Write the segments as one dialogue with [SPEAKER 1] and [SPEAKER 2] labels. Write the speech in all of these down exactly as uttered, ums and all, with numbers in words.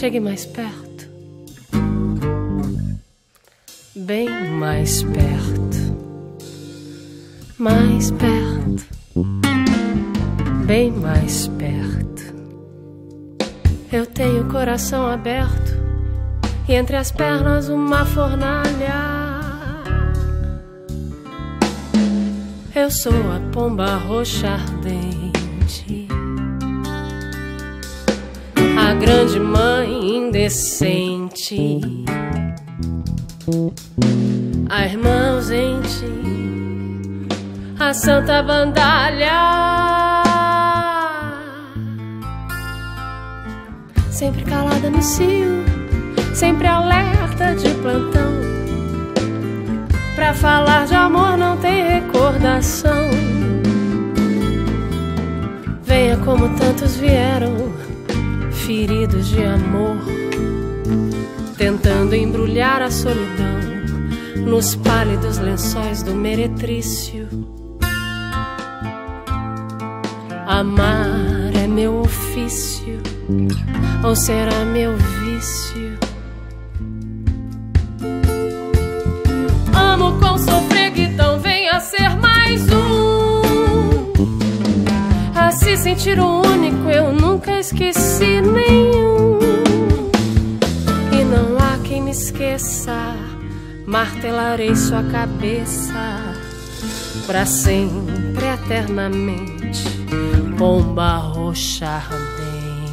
[SPEAKER 1] chegue mais perto, bem mais perto, mais perto, bem mais perto. Eu tenho o coração aberto e entre as pernas uma fornalha. Eu sou a pomba roxa ardente, a grande mãe indecente, a irmã ausente, a santa bandalha, sempre calada no cio, sempre alerta de plantão. Pra falar de amor não tem recordação. Venha como tantos vieram, feridos de amor, tentando embrulhar a solidão nos pálidos lençóis do meretrício. Amar é meu ofício, ou será meu vício? Amo com sofrego, então venha ser mais um, a se sentir o único, eu nunca esqueci nenhum. E não há quem me esqueça, martelarei sua cabeça pra sempre, eternamente, pomba roxa ardente.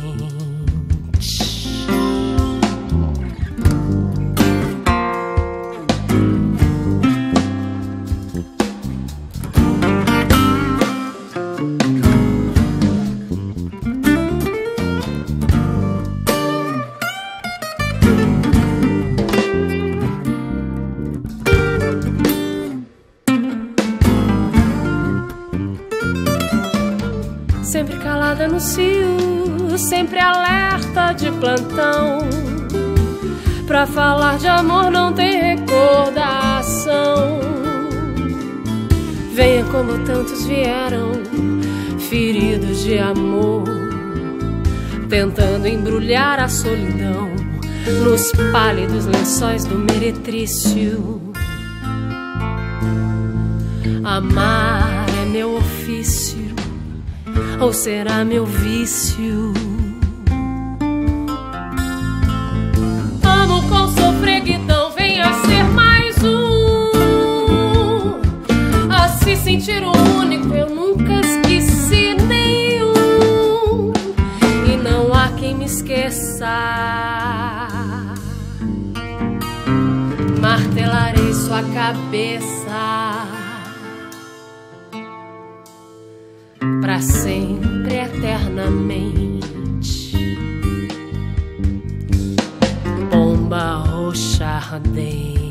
[SPEAKER 1] Sempre calada no cio, sempre alerta de plantão. Pra falar de amor não tem recordação. Venha como tantos vieram, feridos de amor, tentando embrulhar a solidão nos pálidos lençóis do meretrício. Amar é meu ofício, ou será meu vício? Amo com sofrego, então venha ser mais um, a se sentir o único, eu nunca esqueci nenhum. E não há quem me esqueça, martelarei sua cabeça pra sempre, eternamente, pomba roxa ardente.